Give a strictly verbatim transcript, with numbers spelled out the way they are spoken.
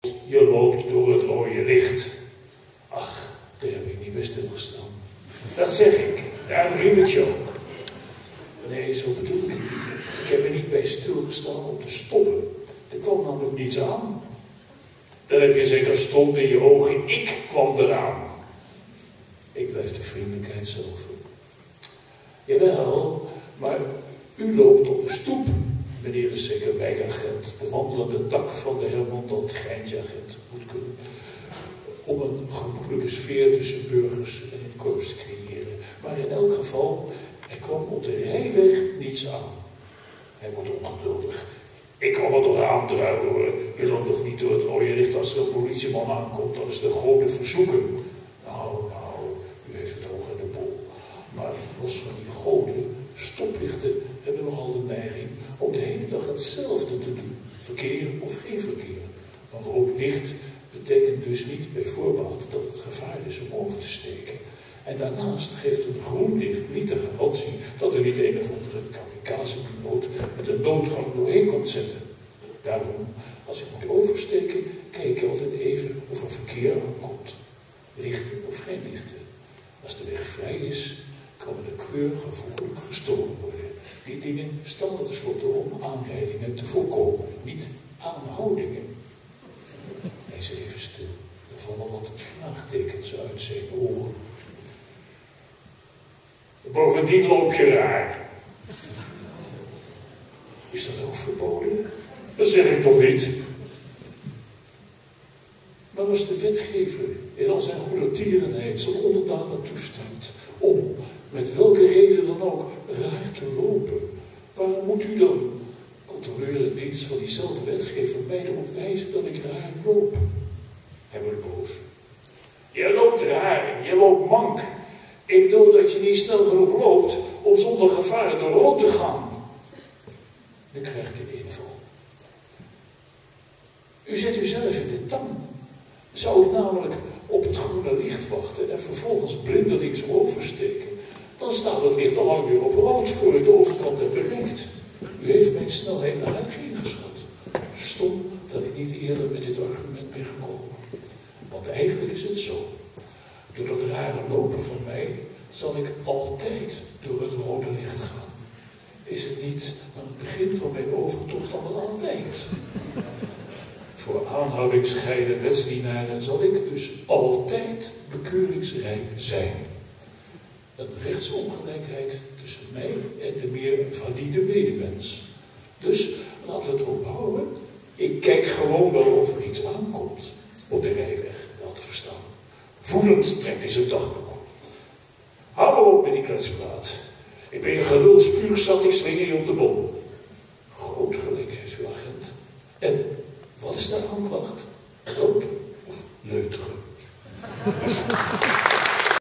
Je loopt door het rode licht. Ach, daar heb ik niet bij stilgestaan. Dat zeg ik, daarom riep ik je ook. Nee, zo bedoel ik het niet. Ik heb er niet bij stilgestaan om te stoppen. Er kwam namelijk niets aan. Dan heb je zeker stond in je ogen, ik kwam eraan. Ik blijf de vriendelijkheid zelf. Jawel, maar u loopt op de stoep. Meneer is zeker wijkagent, de wandelende tak van de Herman dat geintjeagent moet kunnen. Om een gemoedelijke sfeer tussen burgers en het korps te creëren. Maar in elk geval, er kwam op de rijweg niets aan. Hij wordt ongeduldig. Ik kan er toch aandruilen hoor. Je loopt toch niet door het rode licht als er een politieman aankomt. Dat is de grote verzoeking. Nou, nou, u heeft het oog in de bol. Maar los van die goden, stoplichten hebben nogal de neiging om de hele dag hetzelfde te doen. Verkeer of geen verkeer. Een rood licht betekent dus niet bij voorbaat dat het gevaar is om over te steken. En daarnaast geeft een groen licht niet de garantie dat er niet een of andere kamikaze-piloot met een noodgang doorheen komt zetten. Daarom, als ik moet oversteken, kijk ik altijd even of er verkeer aankomt. Lichten of geen lichten. Als de weg vrij is, kan de kleur gevoeglijk gestolen worden. Die dingen staan tenslotte om aanrijdingen te voorkomen, niet aanhoudingen. Hij is even stil. Er vallen wat vraagtekens uit zijn ogen. Bovendien loop je raar. Is dat ook verboden? Dat zeg ik toch niet. Maar als de wetgever in al zijn goedertierenheid zijn onderdanen toestaat om, met welke reden dan ook, raar te lopen, waarom moet u dan, controleur in dienst van diezelfde wetgever, mij erop wijzen dat ik raar loop? Hij wordt boos. Je loopt raar, je loopt mank. Ik bedoel dat je niet snel genoeg loopt om zonder gevaar door rood te gaan. Nu krijg ik een inval. U zet uzelf in de tang. Zou ik namelijk op het groene licht wachten en vervolgens blindelings oversteken, dan staat het licht al lang weer op rood voor ik de overkant heb bereikt. U heeft mijn snelheid aardig ingeschat. Stom dat ik niet eerder met dit argument ben gekomen. Want eigenlijk is het zo. Door dat rare lopen van mij zal ik altijd door het rode licht gaan. Is het niet aan het begin van mijn overtocht al wel aan het eind? Voor aanhoudingsgeile wetsdienaren zal ik dus altijd bekeuringsrijk zijn. Een rechtsongelijkheid tussen mij en de meer valide medemens. Dus laten we het erop houden. Ik kijk gewoon wel of er iets aankomt. Op de rijweg, wel te verstaan. Voelend trekt hij zijn dagboek. Hou maar op met die kletspraat. Ik ben je geduld spuugzat, ik slinger je op de bom. Groot gelijk heeft uw agent. En wat is de aanklacht? Loop of leuteren?